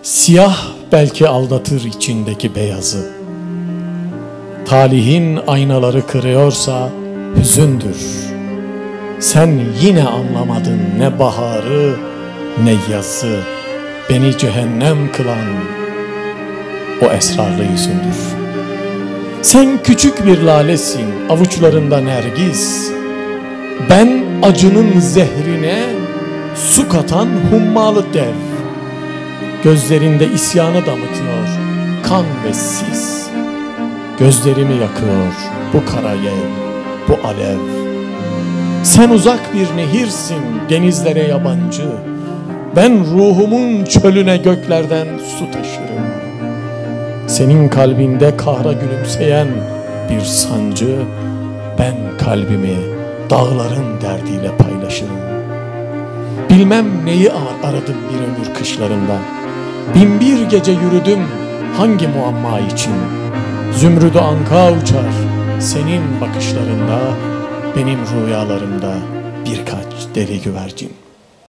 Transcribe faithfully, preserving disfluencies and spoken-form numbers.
Siyah belki aldatır içindeki beyazı. Talihin aynaları kırıyorsa hüzündür. Sen yine anlamadın ne baharı ne yazı. Beni cehennem kılan o esrarlı yüzündür. Sen küçük bir lalesin, avuçlarında nergis. Ben acının zehrine su katan hummalı dev. Gözlerinde isyanı damıtıyor kan ve sis. Gözlerimi yakıyor bu kara yel, bu alev. Sen uzak bir nehirsin, denizlere yabancı. Ben ruhumun çölüne göklerden su taşırım. Senin kalbinde kahra gülümseyen bir sancı. Ben kalbimi dağların derdiyle paylaşırım. Bilmem neyi aradım bir ömür kışlarında. Bin bir gece yürüdüm hangi muamma için. Zümrüdü anka uçar senin bakışlarında, benim rüyalarımda birkaç deli güvercin.